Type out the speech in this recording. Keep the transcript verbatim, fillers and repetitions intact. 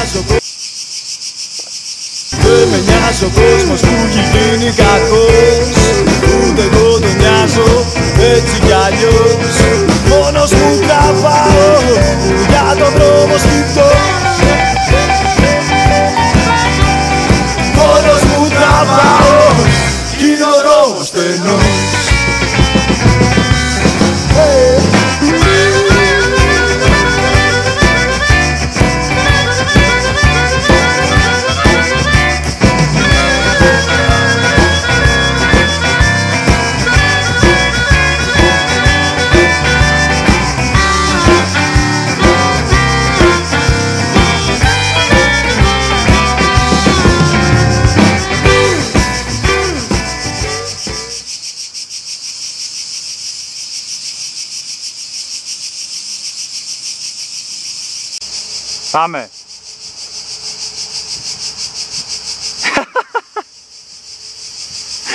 νοιάζει ο κόσμος. Δεν με νοιάζει ο κόσμος που έχει γίνει κακός. Ούτε εγώ τον νοιάζω έτσι κι αλλιώς. Μόνος μου τραβάω για τον δρόμο στιπτός. Μόνος μου τραβάω κι είναι ο δρόμος στενός. Πάμε!